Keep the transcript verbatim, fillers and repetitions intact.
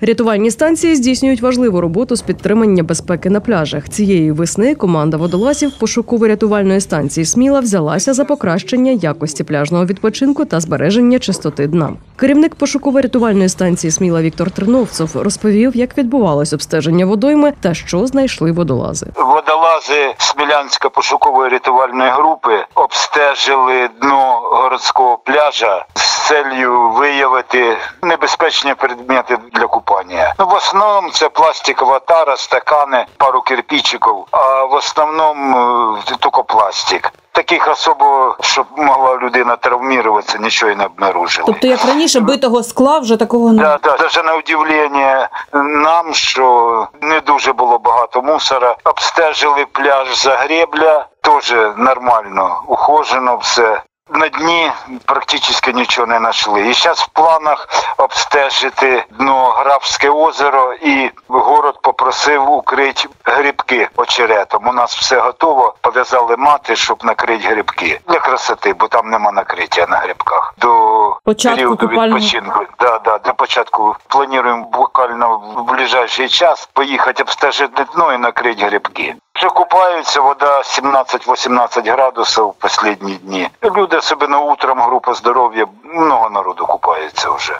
Рятувальні станції здійснюють важливу роботу з підтримання безпеки на пляжах. Цієї весни команда водолазів пошуково-рятувальної станції «Сміла» взялася за покращення якості пляжного відпочинку та збереження чистоти дна. Керівник пошуково-рятувальної станції «Сміла» Віктор Терновцов розповів, як відбувалось обстеження водойми та що знайшли водолази. Водолази Смілянської пошукової рятувальної групи обстежили дно городського пляжа з целью виявити небезпечні предмети для купання. Ну, в основному це пластикова тара, стакани, пару кирпичиків, а в основному тільки пластик. Таких особо, щоб могла людина травмуватися, нічого і не обнаружили. Тобто, як раніше, битого скла вже такого не... Да, да. Даже на удивлення нам, що не дуже було багато мусора. Обстежили пляж Загребля, теж нормально, ухожено все. На дні практично нічого не знайшли. І зараз в планах обстежити дно Графське озеро, і город попросив укрити грибки очеретом. У нас все готово, пов'язали мати, щоб накрити грибки. Для красоти, бо там нема накриття на грибках. До початку періоду купального... відпочинку. Да, да, до початку плануємо буквально в ближайший час поїхати обстежити дно і накрити грибки. Вже купаються, вода сімнадцять-вісімнадцять градусів в останні дні. Люди, особливо утром, група здоров'я, много народу купається вже.